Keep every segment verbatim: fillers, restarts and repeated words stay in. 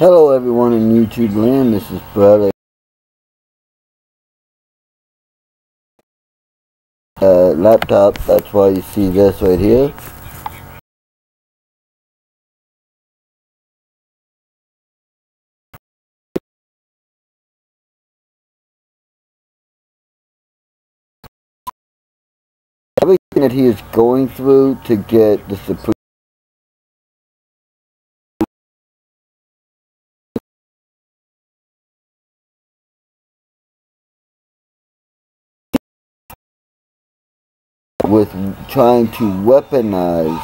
Hello everyone in YouTube land, this is Brett. Uh, laptop, that's why you see this right here. Everything that he is going through to get the Supreme with trying to weaponize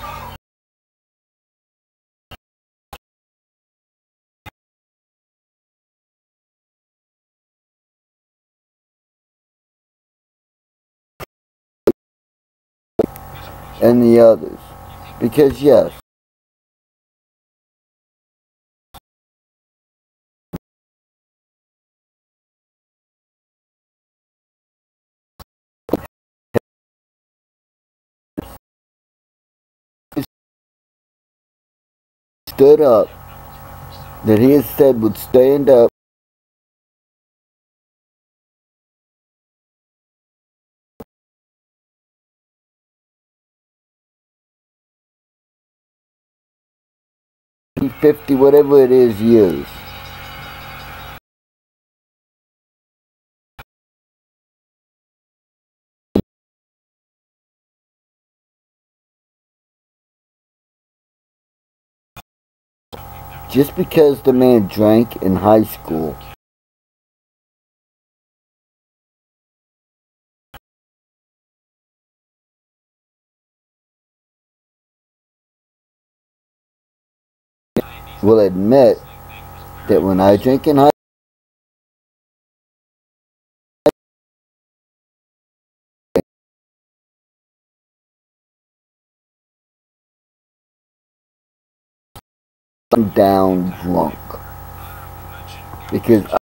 and the others. Because yes, stood up, that he has said would stand up fifty, whatever it is, years. Just because the man drank in high school will admit that when I drink in high school, I'm down drunk. Because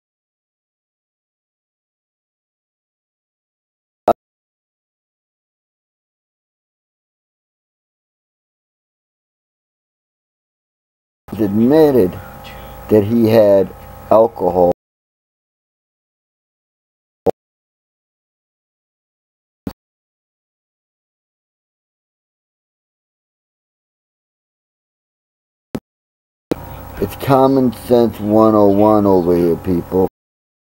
I admitted that he had alcohol It's common sense one oh one over here, people.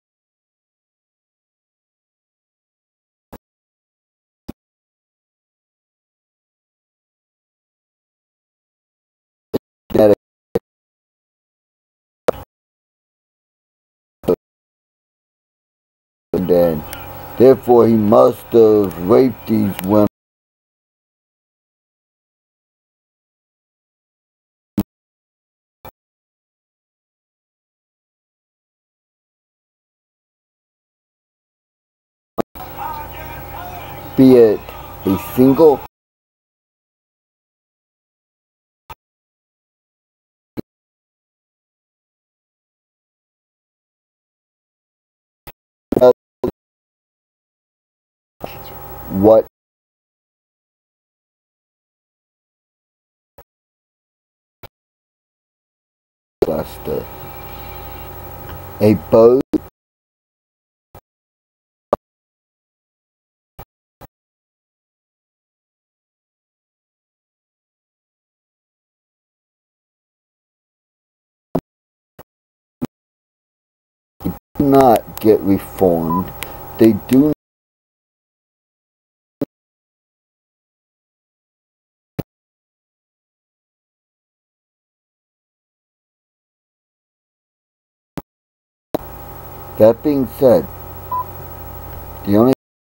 And therefore he must have raped these women. Be it a single what buster. A boat do not get reformed. They do. That being said, the only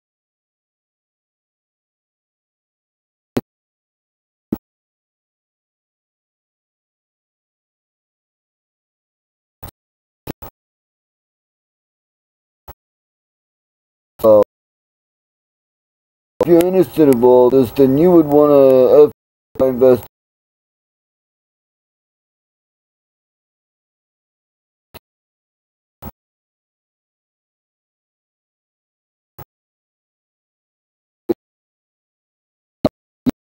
uh, if you're interested in all this, then you would want to invest.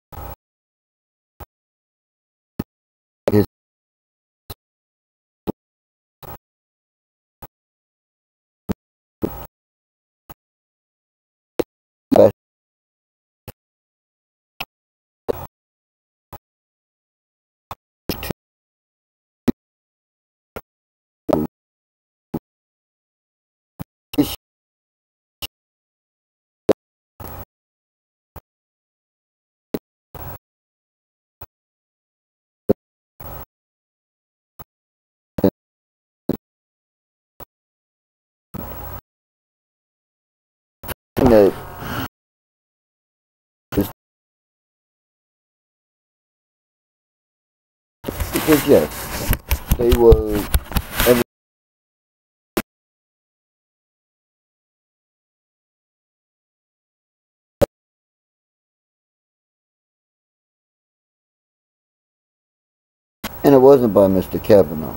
His that because yes, they were every, and it wasn't by Mister Kavanaugh.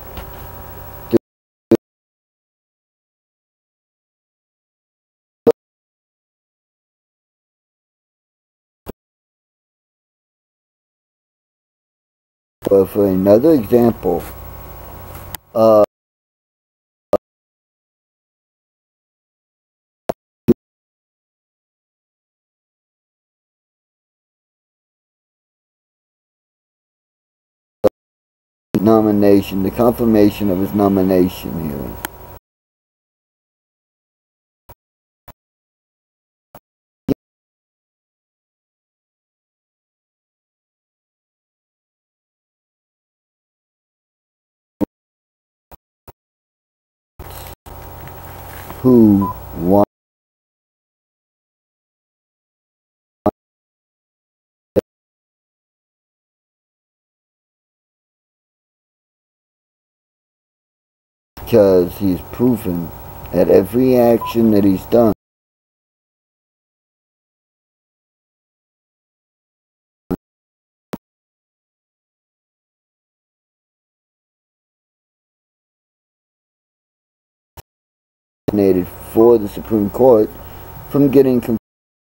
But for another example, uh, nomination, the confirmation of his nomination hearing. Who won because he's proven that every action that he's done for the Supreme Court from getting confirmed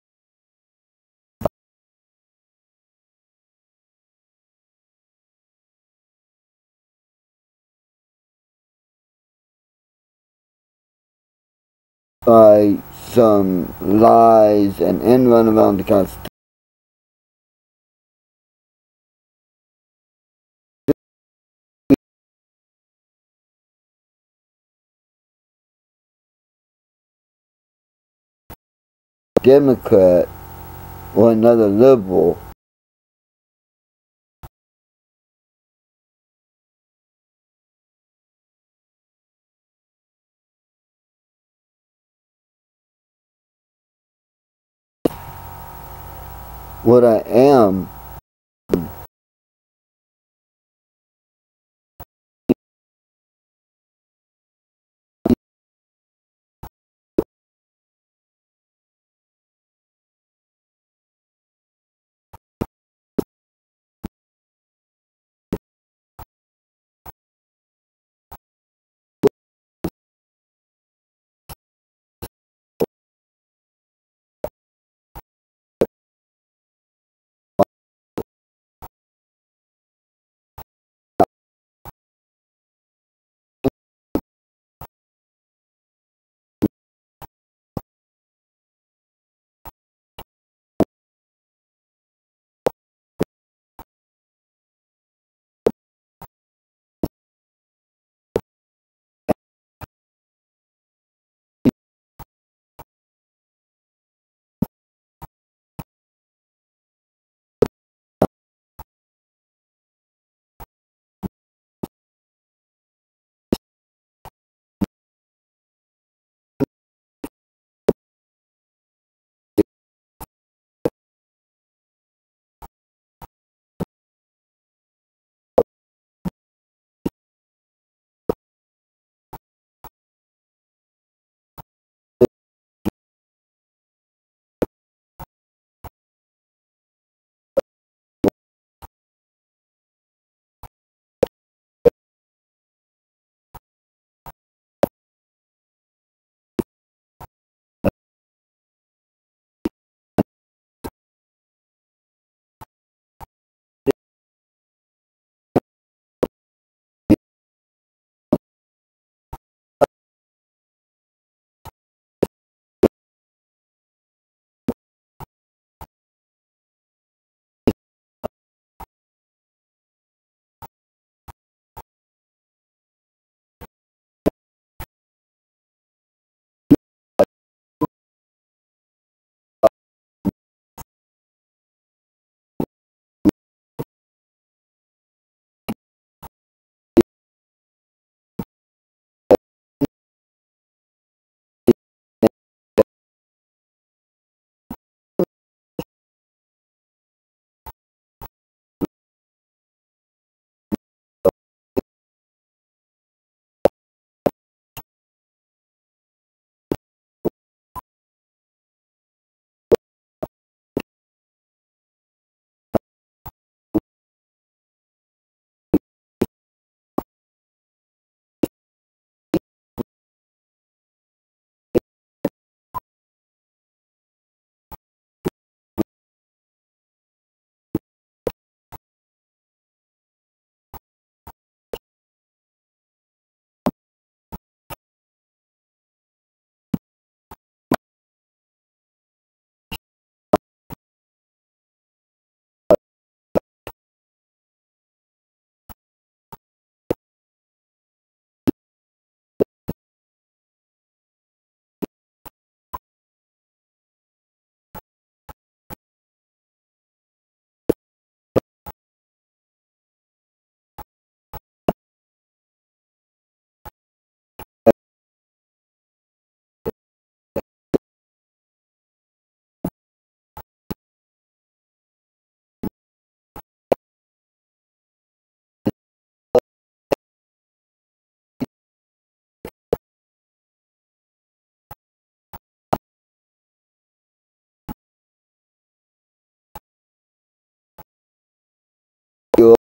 by some lies and end run around the Constitution. Democrat or another liberal what I am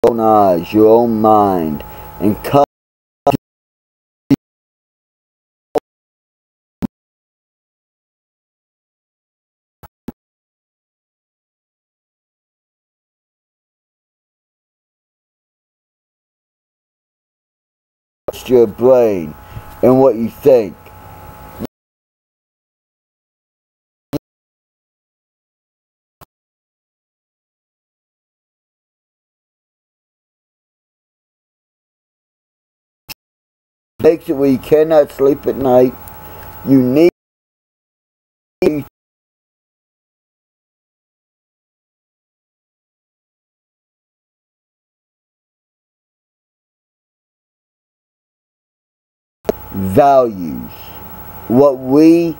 own eyes, your own mind, and come to your brain and what you think. Makes it where you cannot sleep at night. You need values. What we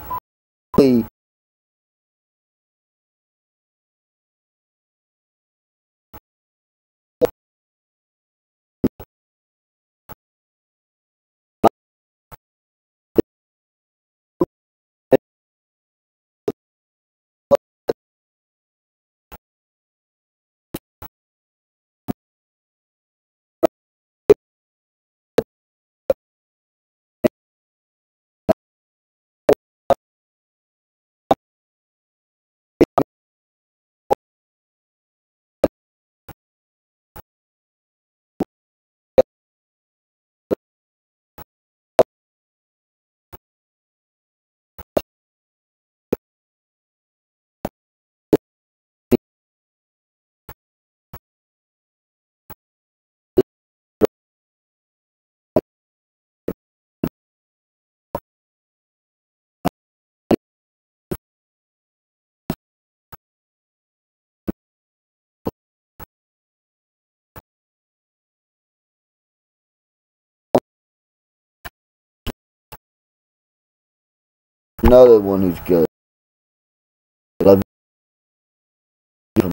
another one who's good. Love you.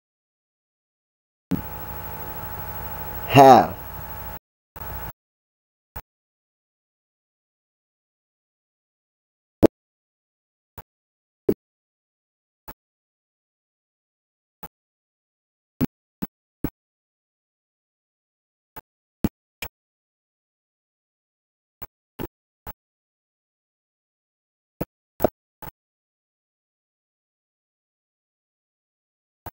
Half.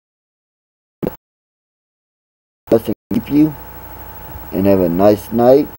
Blessing keep you and have a nice night.